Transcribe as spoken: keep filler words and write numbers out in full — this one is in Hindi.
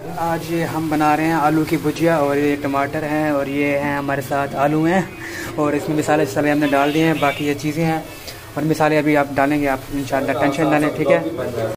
आज ये हम बना रहे हैं आलू की भुजिया और ये टमाटर हैं और ये हैं हमारे साथ आलू हैं और इसमें मिसाले सभी हमने डाल दिए हैं। बाकी ये चीज़ें हैं और मिसाले अभी आप डालेंगे, आप इंशाल्लाह टेंशन ना लें, ठीक है।